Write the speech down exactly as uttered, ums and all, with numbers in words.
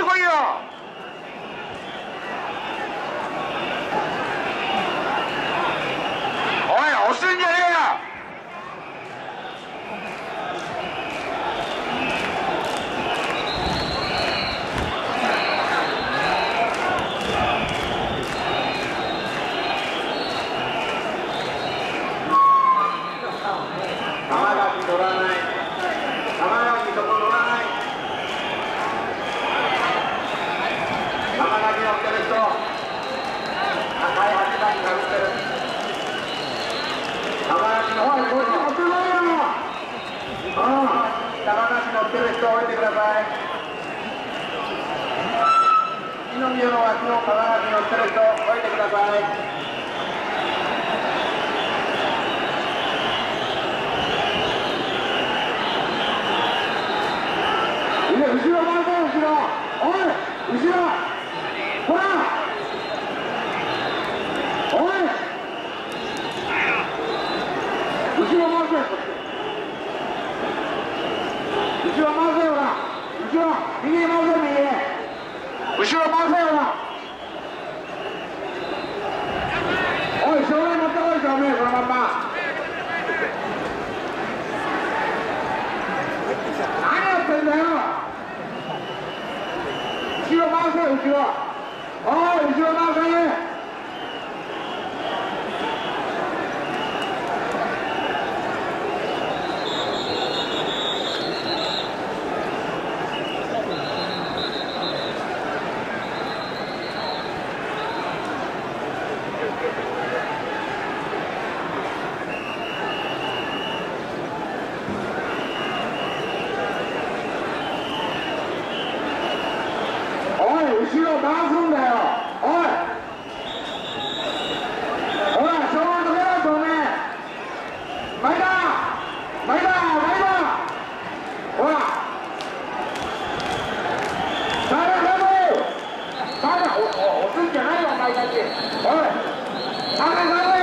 こいよ。おい、押すんじゃねえよ。 乗らない。玉垣そこ乗らない。玉垣乗ってる人。赤いはちばんにかぶってる。玉垣乗ってる人。おい、こっち乗ってないよ。うん。玉垣乗ってる人降りてください。二宮の脇の玉垣乗ってる人降りてください。後ろ回せ、後ろ。おい、後ろ。ほら。おい。後ろ回せ。後ろ回せよな。後ろ、右へ回せ、右へ。後ろ回せよな。おい、正面持ってこい、正面、そのまんま。何やってんだよ。後ろ回せ、後ろ。おい、後ろ回せ。後ろ回すんだよ。おい。おい、正面どけろ、正面。前だ。前だ、前だ。ほら。下が下が。下が、お、お、押すんじゃないよ、お前たち。おい。下が下が。